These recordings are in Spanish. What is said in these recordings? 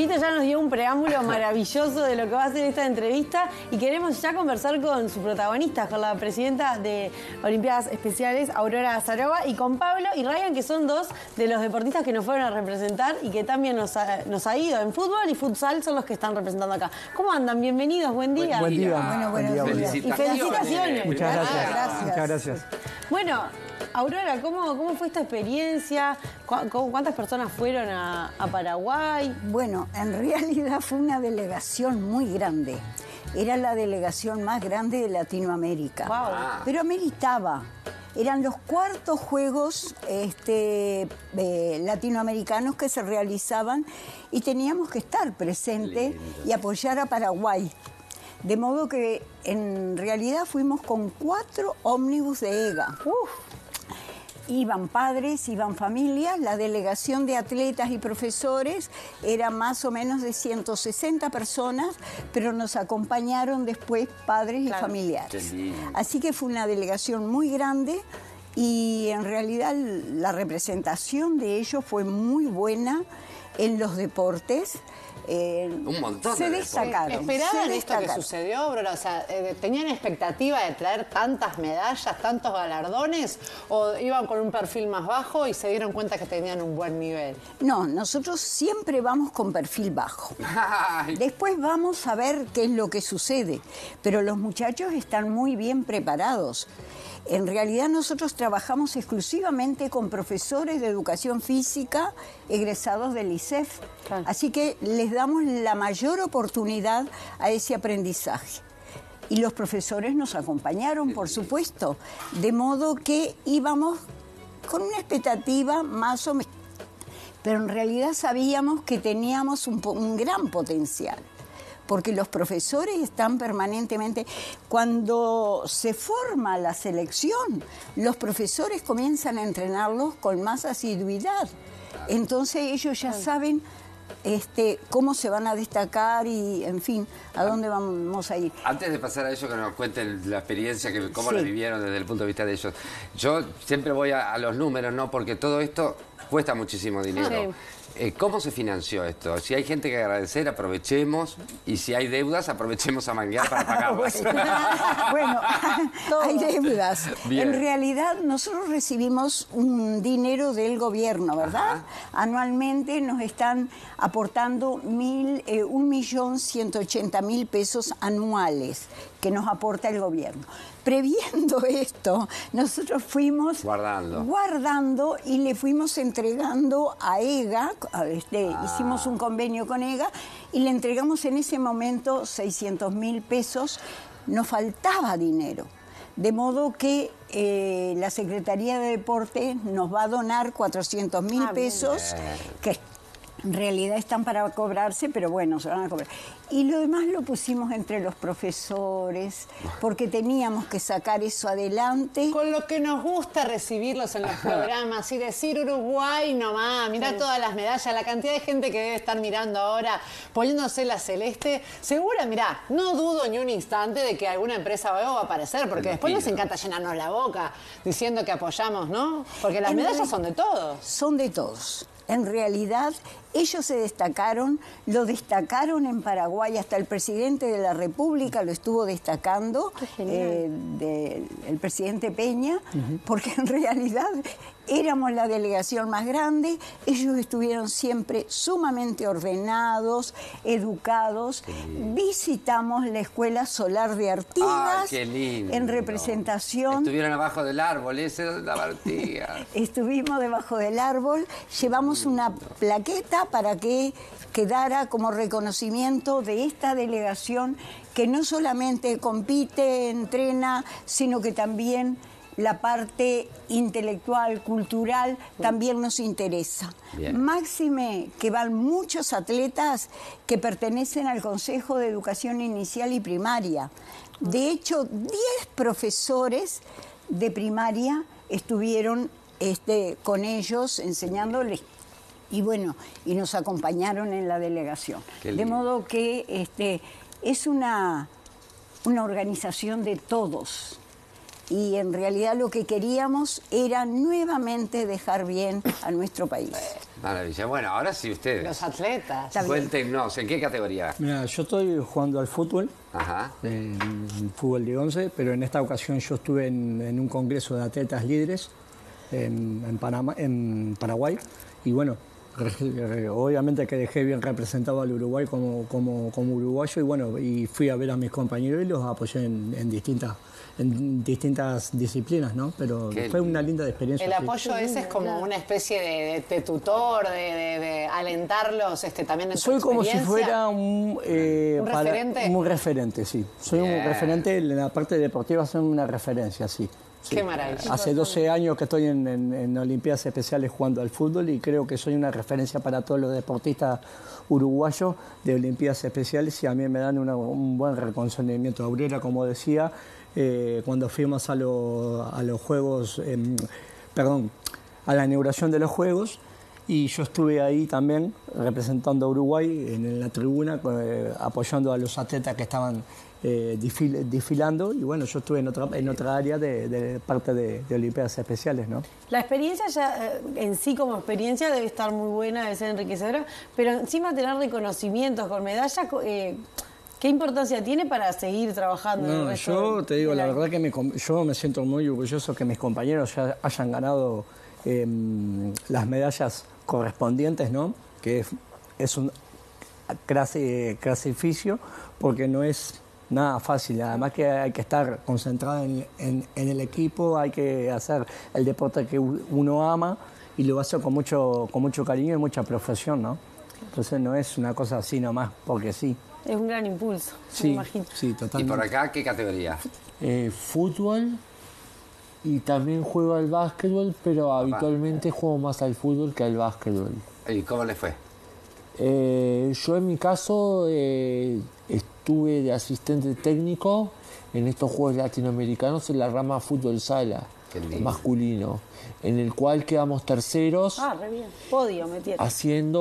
Fito ya nos dio un preámbulo maravilloso de lo que va a ser esta entrevista y queremos ya conversar con sus protagonistas, con la presidenta de Olimpiadas Especiales, Aurora Sarova, y con Pablo y Ryan, que son dos de los deportistas que nos fueron a representar y que también nos ha ido en fútbol y futsal, son los que están representando acá. ¿Cómo andan? Bienvenidos, buen día. Buen día. Bueno, buenos días. Y felicitaciones. Muchas gracias. Muchas gracias. Bueno, Aurora, ¿cómo fue esta experiencia? ¿Cuántas personas fueron a Paraguay? Bueno, en realidad fue una delegación muy grande. Era la delegación más grande de Latinoamérica. Wow. Pero ameritaba. Eran los cuartos Juegos latinoamericanos que se realizaban y teníamos que estar presentes y apoyar a Paraguay. De modo que en realidad fuimos con 4 ómnibus de EGA. Iban padres, iban familias, la delegación de atletas y profesores era más o menos de 160 personas, pero nos acompañaron después padres y familiares. Así que fue una delegación muy grande y en realidad la representación de ellos fue muy buena en los deportes. Un montón se destacaron. ¿Esperaban esto que sucedió, Aurora? O sea, ¿tenían expectativa de traer tantas medallas, tantos galardones? ¿O iban con un perfil más bajo y se dieron cuenta que tenían un buen nivel? No, nosotros siempre vamos con perfil bajo. Después vamos a ver qué es lo que sucede. Pero los muchachos están muy bien preparados. En realidad nosotros trabajamos exclusivamente con profesores de educación física egresados del ISEF. Claro. Así que les damos la mayor oportunidad a ese aprendizaje. Y los profesores nos acompañaron, por supuesto. De modo que íbamos con una expectativa más o menos. Pero en realidad sabíamos que teníamos un gran potencial. Porque los profesores están permanentemente... Cuando se forma la selección, los profesores comienzan a entrenarlos con más asiduidad. Entonces ellos ya saben cómo se van a destacar y, en fin, a dónde vamos a ir. Antes de pasar a ello, que nos cuenten la experiencia, cómo la vivieron desde el punto de vista de ellos. Yo siempre voy a los números, ¿no? Porque todo esto cuesta muchísimo dinero. ¿Cómo se financió esto? Si hay gente que agradecer, aprovechemos. Y si hay deudas, aprovechemos a manguear para pagarlas. Bueno, hay deudas. Bien. En realidad, nosotros recibimos un dinero del gobierno, ¿verdad? Anualmente nos están aportando 1.180.000 pesos anuales que nos aporta el gobierno. Previendo esto, nosotros fuimos guardando y le fuimos entregando a EGA, hicimos un convenio con EGA y le entregamos en ese momento 600.000 pesos, nos faltaba dinero. De modo que la Secretaría de Deporte nos va a donar 400.000 pesos, que en realidad están para cobrarse, pero bueno, se van a cobrar. Y lo demás lo pusimos entre los profesores, porque teníamos que sacar eso adelante. Con lo que nos gusta recibirlos en los programas y decir Uruguay nomás, mirá todas las medallas, la cantidad de gente que debe estar mirando ahora, poniéndose la celeste. Segura, mirá, no dudo ni un instante de que alguna empresa va a aparecer, porque después nos encanta llenarnos la boca diciendo que apoyamos, ¿no? Porque las medallas son de todos. Son de todos. En realidad, ellos se destacaron, lo destacaron en Paraguay, hasta el presidente de la República lo estuvo destacando, el presidente Peña, porque en realidad éramos la delegación más grande, ellos estuvieron siempre sumamente ordenados, educados, visitamos la Escuela Solar de Artigas, en representación. Estuvieron abajo del árbol, ese es la Artigas. Estuvimos debajo del árbol, llevamos una plaqueta para que quedara como reconocimiento de esta delegación que no solamente compite, entrena, sino que también la parte intelectual, cultural, también nos interesa. Máxime que van muchos atletas que pertenecen al Consejo de Educación Inicial y Primaria. De hecho, 10 profesores de primaria estuvieron con ellos enseñándoles. Y bueno, y nos acompañaron en la delegación. De modo que es una organización de todos. Y en realidad lo que queríamos era nuevamente dejar bien a nuestro país. Maravilla. Bueno, ahora sí ustedes. Los atletas. Cuéntenos, ¿en qué categoría? Mira, yo estoy jugando al fútbol, Ajá. en fútbol de 11, pero en esta ocasión yo estuve en un congreso de atletas líderes en Paraguay, y bueno, obviamente que dejé bien representado al Uruguay como uruguayo, y bueno, y fui a ver a mis compañeros y los apoyé en distintas disciplinas, ¿no? Pero fue una linda experiencia. El apoyo ese es como una especie de tutor, de alentarlos también en tu Soy como si experiencia. fuera un referente. Un referente, sí. Soy un referente en la parte deportiva, soy una referencia, sí. Sí. Qué maravilla. Hace 12 años que estoy en Olimpiadas Especiales jugando al fútbol, y creo que soy una referencia para todos los deportistas uruguayos de Olimpiadas Especiales, y a mí me dan un buen reconocimiento. Aurora, como decía, cuando fuimos a los Juegos, a la inauguración de los Juegos, y yo estuve ahí también representando a Uruguay en la tribuna, apoyando a los atletas que estaban desfilando, y bueno, yo estuve en otra área de parte de Olimpiadas Especiales, ¿no? La experiencia ya en sí como experiencia debe estar muy buena, debe ser enriquecedora, pero encima tener reconocimientos con medallas, ¿qué importancia tiene para seguir trabajando? No, yo te digo, la verdad que yo me siento muy orgulloso que mis compañeros ya hayan ganado las medallas correspondientes, ¿no? Que es un clasificio, porque no es nada fácil. Además que hay que estar concentrado en el equipo, hay que hacer el deporte que uno ama, y lo hace con mucho cariño y mucha profesión, ¿no? Entonces no es una cosa así nomás porque sí. Es un gran impulso, sí, me imagino. Sí, totalmente. ¿Y por acá qué categoría? Fútbol, y también juego al básquetbol, pero habitualmente juego más al fútbol que al básquetbol. ¿Y cómo le fue? Yo en mi caso estuve de asistente técnico en estos Juegos Latinoamericanos en la rama fútbol sala masculino, en el cual quedamos terceros. Re bien. Podio metieron. Haciendo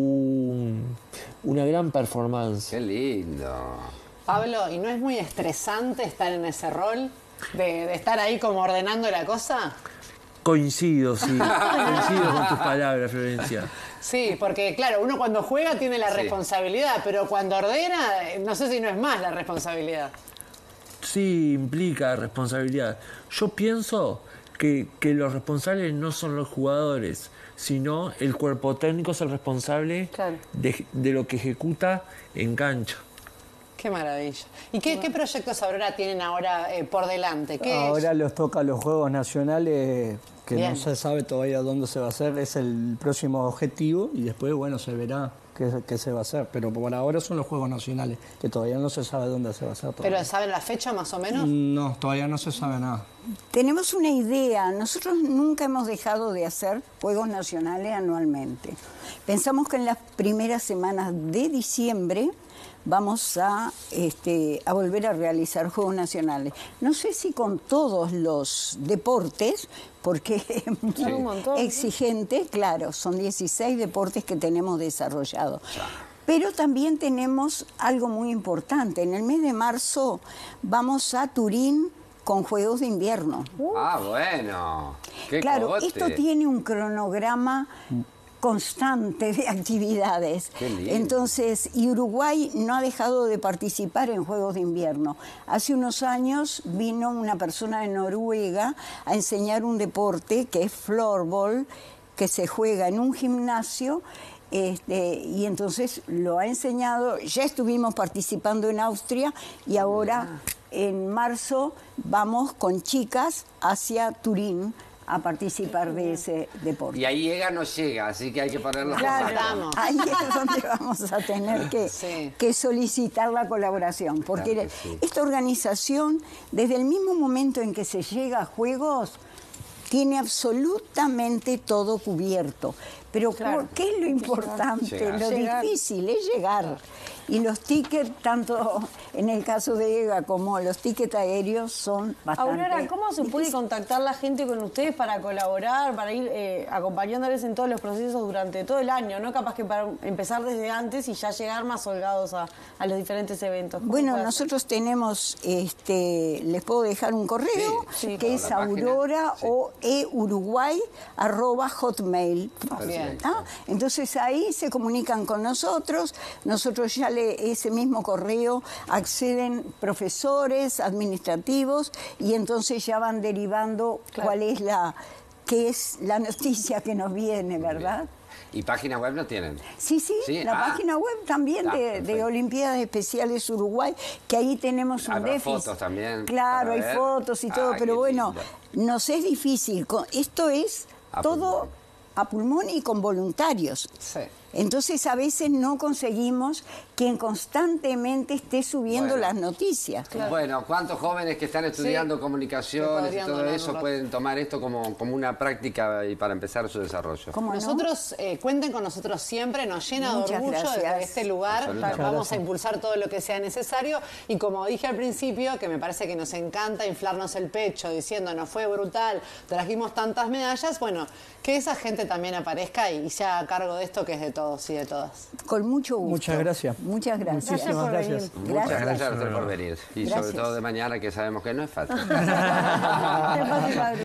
una gran performance. Qué lindo. Pablo, ¿y no es muy estresante estar en ese rol? De estar ahí como ordenando la cosa. Coincido, sí. Coincido con tus palabras, Florencia. Sí, porque claro, uno cuando juega tiene la responsabilidad, pero cuando ordena, no sé si no es más la responsabilidad. Sí, implica responsabilidad. Yo pienso que los responsables no son los jugadores, sino el cuerpo técnico es el responsable de lo que ejecuta en cancha. Qué maravilla. ¿Y qué proyectos Aurora tienen ahora por delante? Ahora los toca los Juegos Nacionales, que no se sabe todavía dónde se va a hacer, es el próximo objetivo, y después, bueno, se verá qué se va a hacer. Pero por ahora son los Juegos Nacionales, que todavía no se sabe dónde se va a hacer. ¿Pero saben la fecha más o menos? No, todavía no se sabe nada. Tenemos una idea. Nosotros nunca hemos dejado de hacer Juegos Nacionales anualmente. Pensamos que en las primeras semanas de diciembre vamos a volver a realizar Juegos Nacionales. No sé si con todos los deportes, porque es muy exigente, claro, son 16 deportes que tenemos desarrollados. Pero también tenemos algo muy importante. En el mes de marzo vamos a Turín con Juegos de Invierno. Bueno. ¡Qué claro, cogote! Esto tiene un cronograma constante de actividades. Entonces, y Uruguay no ha dejado de participar en Juegos de Invierno. Hace unos años vino una persona de Noruega a enseñar un deporte que es floorball, que se juega en un gimnasio, y entonces lo ha enseñado. Ya estuvimos participando en Austria, y ahora en marzo vamos con chicas hacia Turín a participar de ese deporte. Y ahí llega no llega, así que hay que ponerlo. Claro, ahí es donde vamos a tener que solicitar la colaboración, porque esta organización, desde el mismo momento en que se llega a Juegos, tiene absolutamente todo cubierto. Pero ¿qué es lo importante? Lo difícil es llegar. Y los tickets, tanto en el caso de EGA como los tickets aéreos, son bastante Aurora, ¿cómo se puede contactar la gente con ustedes para colaborar, para ir acompañándoles en todos los procesos durante todo el año, ¿no? Capaz que para empezar desde antes y ya llegar más holgados a los diferentes eventos. Bueno, nosotros tenemos, les puedo dejar un correo, que es aurora o euruguay@hotmail. Bien. Entonces ahí se comunican con nosotros ya ese mismo correo acceden profesores, administrativos, y entonces ya van derivando qué es la noticia que nos viene, ¿verdad? ¿Y página web no tienen? Sí, la página web también de Olimpiadas Especiales Uruguay, que ahí tenemos un déficit. Fotos también. Claro, hay fotos y todo, pero bueno, nos es difícil. Esto es todo a pulmón y con voluntarios. Sí. Entonces a veces no conseguimos quien constantemente esté subiendo las noticias. Claro. Bueno, ¿cuántos jóvenes que están estudiando comunicaciones y todo eso pueden tomar esto como una práctica y para empezar su desarrollo? Nosotros, cuenten con nosotros siempre, nos llena de orgullo desde este lugar. Vamos a impulsar todo lo que sea necesario y como dije al principio, que me parece que nos encanta inflarnos el pecho diciendo nos fue brutal, trajimos tantas medallas, bueno, que esa gente también aparezca y se haga cargo de esto que es de todos y de todas. Con mucho gusto. Muchas gracias. Muchas gracias. Muchísimas gracias. Muchas gracias por venir. Y sobre todo de mañana, que sabemos que no es fácil.